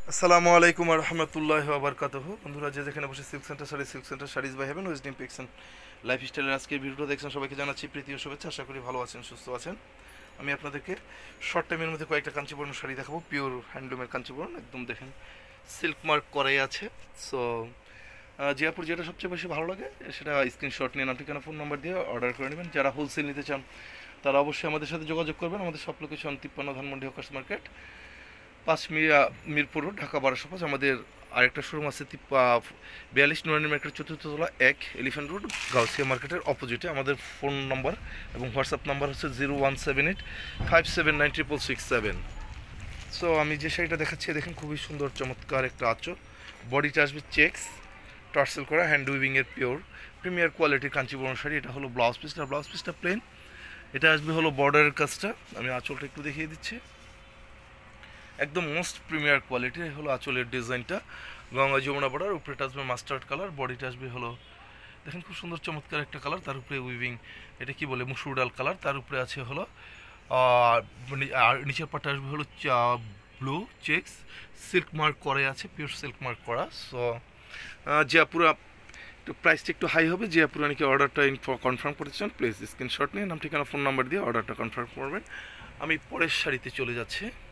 আসসালামু আলাইকুম রহমতুল্লাহ বারকাতহ। বন্ধুরা, যে যেখানে বসে silk centre saris by heaven west পিক্সেন লাইফস্টাইলের আজকের ভিডিওটা দেখছেন, সবাইকে জানাচ্ছি প্রীতি ও শুভেচ্ছা। আশা করি ভালো আছেন, সুস্থ আছেন। আমি আপনাদেরকে শর্ট টাইমের মধ্যে কয়েকটা কাঞ্চিবরণ শাড়ি দেখাবো, পিওর হ্যান্ডলুমের কাঞ্চিবরণ, একদম দেখেন সিল্ক মার্ক করাই আছে। সো জিয়াপুর যেটা সবচেয়ে বেশি ভালো লাগে সেটা স্ক্রিনশট নিয়ে নাম ঠিকানা ফোন নাম্বার দিয়ে অর্ডার করে নেবেন। যারা হোলসেল নিতে চান তারা অবশ্যই আমাদের সাথে যোগাযোগ করবেন। আমাদের সব location 53 Dhanmondi hawkers market, Mirpur road, Dhaka 1205। আমাদের আরেকটা শোরুম আছে 42 নুরানি মার্কেট, চতুর্থ তলা, 1 এলিফ্যান্ট রোড, গাউসিয়া মার্কেটের অপোজিটে। আমাদের ফোন নাম্বার এবং হোয়াটসঅ্যাপ নাম্বার হচ্ছে 0178579667। সো আমি যে শাড়িটা দেখাচ্ছি দেখেন, খুবই সুন্দর চমৎকার একটা আঁচল। বডিটা আসবে চেক্স টার্সেল করা, হ্যান্ড উইভিংয়ের পিওর প্রিমিয়ার কোয়ালিটির কাঞ্চিবরণ শাড়ি। এটা হলো ব্লাউজ পিসটা প্লেন। এটা আসবে হলো বর্ডারের কাজটা। আমি আঁচলটা একটু দেখিয়ে দিচ্ছি, একদম মোস্ট প্রিমিয়ার কোয়ালিটির হলো আঁচলের ডিজাইনটা। গঙ্গা যমুনা বর্ডার, উপরেটা আসবে মাস্টার্ড কালার, বডিটা আসবে হলো দেখেন খুব সুন্দর চমৎকার একটা কালার। তার উপরে উইভিং, এটা কি বলে, মুসুর ডাল কালার। তার উপরে আছে হলো আর নিচের পাটটা আসবে হলো ব্লু চেক্স, সিল্ক মার্ক করে আছে, পিওর সিল্ক মার্ক করা। সো যে পুরো একটু প্রাইসটা একটু হাই হবে। যে পুরো নাকি অর্ডারটা কনফার্ম করতে চান, প্লিজ স্ক্রিনশট নিয়ে নাম ঠিকানা ফোন নাম্বার দিয়ে অর্ডারটা কনফার্ম করবেন। আমি পরের শাড়িতে চলে যাচ্ছি।